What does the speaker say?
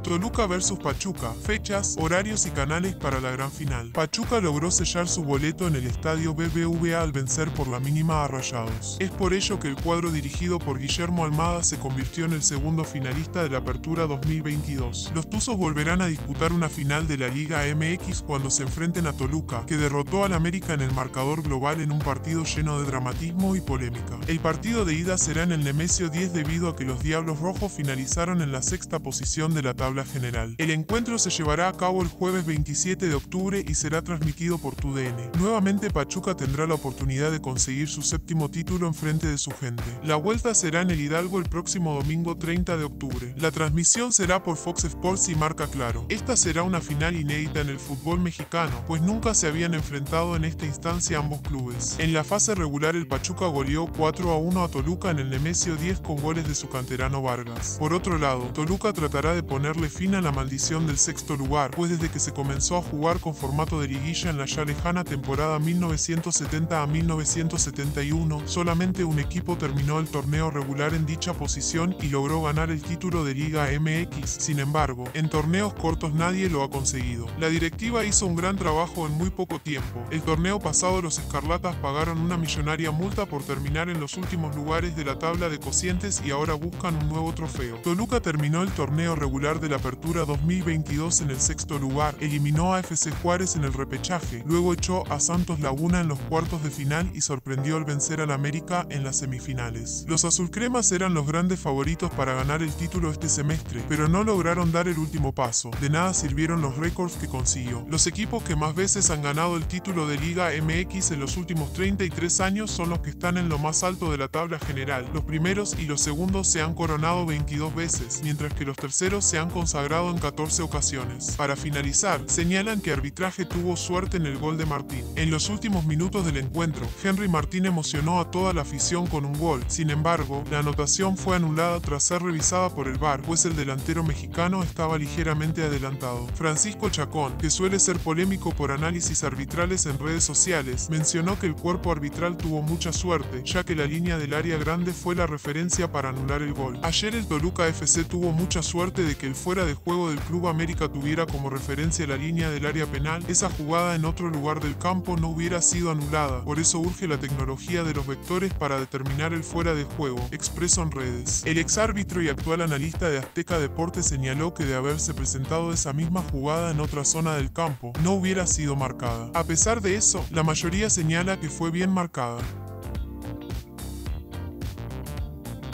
Toluca vs Pachuca, fechas, horarios y canales para la gran final. Pachuca logró sellar su boleto en el estadio BBVA al vencer por la mínima a Rayados. Es por ello que el cuadro dirigido por Guillermo Almada se convirtió en el segundo finalista de la Apertura 2022. Los tuzos volverán a disputar una final de la Liga MX cuando se enfrenten a Toluca, que derrotó al América en el marcador global en un partido lleno de dramatismo y polémica. El partido de ida será en el Nemesio 10 debido a que los Diablos Rojos finalizaron en la sexta posición de la tabla general. El encuentro se llevará a cabo el jueves 27 de octubre y será transmitido por TUDN. Nuevamente Pachuca tendrá la oportunidad de conseguir su séptimo título en frente de su gente. La vuelta será en el Hidalgo el próximo domingo 30 de octubre. La transmisión será por Fox Sports y Marca Claro. Esta será una final inédita en el fútbol mexicano, pues nunca se habían enfrentado en esta instancia ambos clubes. En la fase regular el Pachuca goleó 4-1 a Toluca en el Nemesio 10 con goles de su canterano Vargas. Por otro lado, Toluca tratará de ponerle fin a la maldición del sexto lugar, pues desde que se comenzó a jugar con formato de liguilla en la ya lejana temporada 1970 a 1971, solamente un equipo terminó el torneo regular en dicha posición y logró ganar el título de Liga MX. Sin embargo, en torneos cortos nadie lo ha conseguido. La directiva hizo un gran trabajo en muy poco tiempo. El torneo pasado los Escarlatas pagaron una millonaria multa por terminar en los últimos lugares de la tabla de cocientes y ahora buscan un nuevo trofeo. Toluca terminó el torneo regular de la Apertura 2022 en el sexto lugar, eliminó a FC Juárez en el repechaje, luego echó a Santos Laguna en los cuartos de final y sorprendió al vencer al América en las semifinales. Los azulcremas eran los grandes favoritos para ganar el título este semestre, pero no lograron dar el último paso. De nada sirvieron los récords que consiguió. Los equipos que más veces han ganado el título de Liga MX en los últimos 33 años son los que están en lo más alto de la tabla general. Los primeros y los segundos se han coronado 22 veces, mientras que los terceros se han consagrado en 14 ocasiones. Para finalizar, señalan que arbitraje tuvo suerte en el gol de Martín. En los últimos minutos del encuentro, Henry Martín emocionó a toda la afición con un gol. Sin embargo, la anotación fue anulada tras ser revisada por el VAR, pues el delantero mexicano estaba ligeramente adelantado. Francisco Chacón, que suele ser polémico por análisis arbitrales en redes sociales, mencionó que el cuerpo arbitral tuvo mucha suerte, ya que la línea del área grande fue la referencia para anular el gol. Ayer el Toluca FC tuvo mucha suerte de que el fuera de juego del Club América tuviera como referencia la línea del área penal. Esa jugada en otro lugar del campo no hubiera sido anulada, por eso urge la tecnología de los vectores para determinar el fuera de juego, expreso en redes. El exárbitro y actual analista de Azteca Deportes señaló que de haberse presentado esa misma jugada en otra zona del campo, no hubiera sido marcada. A pesar de eso, la mayoría señala que fue bien marcada.